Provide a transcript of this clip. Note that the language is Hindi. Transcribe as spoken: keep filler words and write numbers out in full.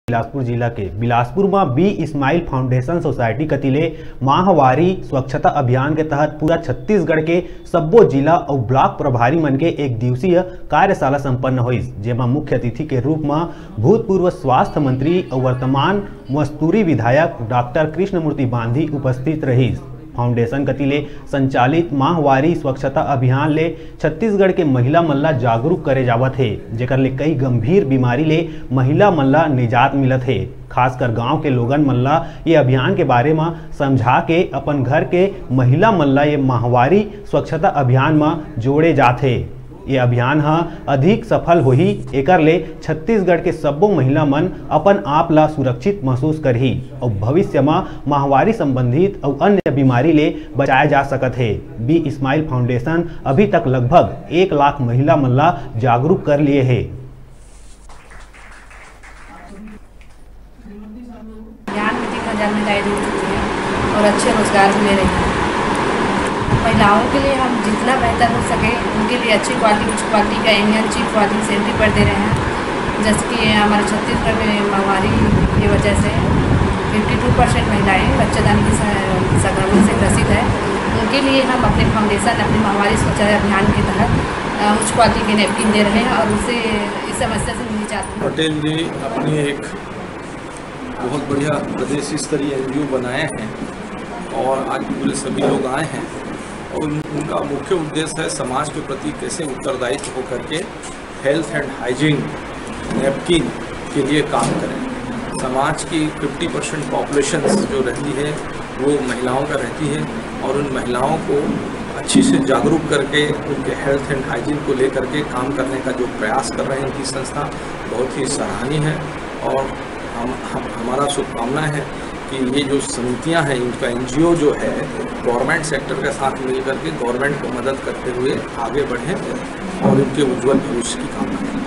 बिलासपुर जिला के बिलासपुर में बी इस्माइल फाउंडेशन सोसाइटी कतिले माहवारी स्वच्छता अभियान के तहत पूरा छत्तीसगढ़ के सब्बो जिला और ब्लॉक प्रभारी मन के एक दिवसीय कार्यशाला संपन्न हुई, जेमा मुख्य अतिथि के रूप में भूतपूर्व स्वास्थ्य मंत्री और वर्तमान मस्तूरी विधायक डॉक्टर कृष्णमूर्ति बांधी उपस्थित रही। फाउंडेशन कतिले संचालित माहवारी स्वच्छता अभियान ले छत्तीसगढ़ के महिला मन ला जागरूक करे जावत है, जेकर ले कई गंभीर बीमारी ले महिला मन ला निजात मिलत है। खासकर गांव के लोगन मन ला ये अभियान के बारे में समझा के अपन घर के महिला मन ला ये माहवारी स्वच्छता अभियान में जोड़े जाते। ये अभियान हा अधिक सफल होही, एकर ले छत्तीसगढ़ के सब्बो महिला मन अपन आप ला सुरक्षित महसूस करही और भविष्य में माहवारी संबंधित और अन्य बीमारी ले बचाया जा सकत है। बी इस्माइल फाउंडेशन अभी तक लगभग एक लाख महिला मन ला जागरूक कर लिए है। और अच्छे रोजगार भी ले रहे हैं। महिलाओं के लिए हम जितना बेहतर हो सके उनके लिए अच्छी क्वालिटी उच्च क्वालिटी का इंडियन चीप क्वालिटी सैलरी पर दे रहे हैं। जैसे कि हमारे छत्तीसगढ़ में महामारी की वजह से बावन परसेंट महिलाएँ बच्चेदानी की संक्रमण से ग्रसित है। उनके लिए हम अपने फाउंडेशन अपनी महामारी स्वच्छता अभियान के तहत उच्च क्वालिटी के नैपकिन दे रहे हैं और उससे इस समस्या से मिलनी चाहते हैं। पटेल जी अपनी एक बहुत बढ़िया प्रदेश स्तरीय एन जी ओ बनाए हैं और आज पूरे सभी लोग आए हैं और उनका मुख्य उद्देश्य है समाज के प्रति कैसे उत्तरदायित्व होकर के हेल्थ एंड हाइजीन नैपकिन के लिए काम करें। समाज की पचास परसेंट पॉपुलेशन जो रहती है वो महिलाओं का रहती है और उन महिलाओं को अच्छी से जागरूक करके उनके हेल्थ एंड हाइजीन को लेकर के काम करने का जो प्रयास कर रहे हैं इनकी संस्था बहुत ही सराहनीय है। और हम, हम हमारा शुभकामना है कि ये जो समितियां हैं इनका एन जी ओ जो है गवर्नमेंट सेक्टर के साथ मिलकर के गवर्नमेंट को मदद करते हुए आगे बढ़ें और इनके उज्जवल भविष्य की कामना करें।